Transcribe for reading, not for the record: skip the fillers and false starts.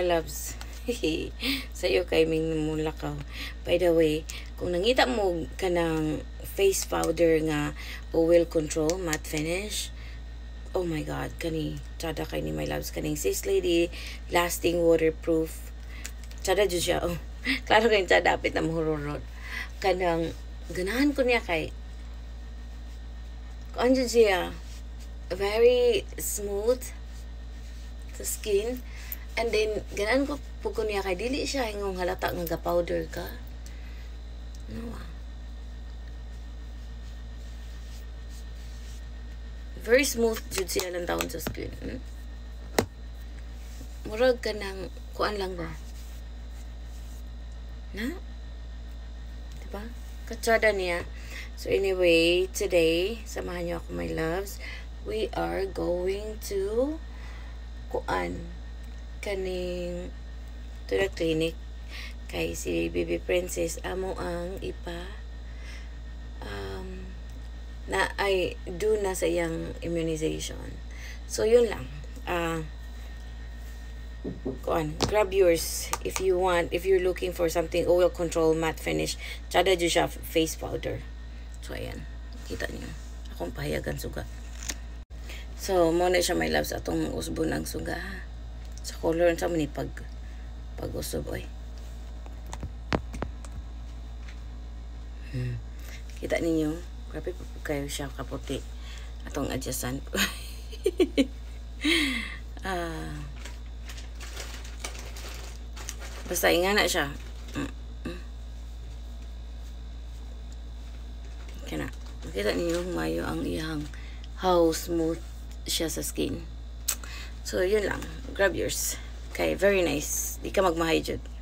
loves. Sa'yo kay Ming Mulakaw. By the way, kung nangita mo ka ng face powder nga oil control matte finish, oh my god, kani tada kay ni my loves, kaning Sace Lady lasting waterproof. Tada jud siya. Oh, klaro kay tada dapat na mahururot. Kanang ganahan ko niya kay kung andyan siya very smooth sa skin. And then, ganan ko po ko niya kay dili siya hingong halata nga ga-powder ka. No very smooth jud siya lang taon sa skin. Murag ka ng kuan lang ba? Na? Diba? Katsada niya. So anyway, today, samahan niyo ako my loves. We are going to kuan kaning to the clinic kay si baby princess amo ang ipa na ay do na sa iyang immunization. So yun lang. Kuan, grab yours if you want, if you're looking for something oil control matte finish. Tsada dyan siya face powder. So ayan, kita niyo akong pahayagan suga. So muna siya my loves atong usbo ng suga ha. Sa color sa man ni pag usob oy. Kita ninyo, grabe pa kayo siya kaputi atong adjacent. Basta ingana siya. Kana makita ninyo humayo ang iyang how smooth siya sa skin. So, yun lang. Grab yours. Okay, very nice. Di ka magmahay jud.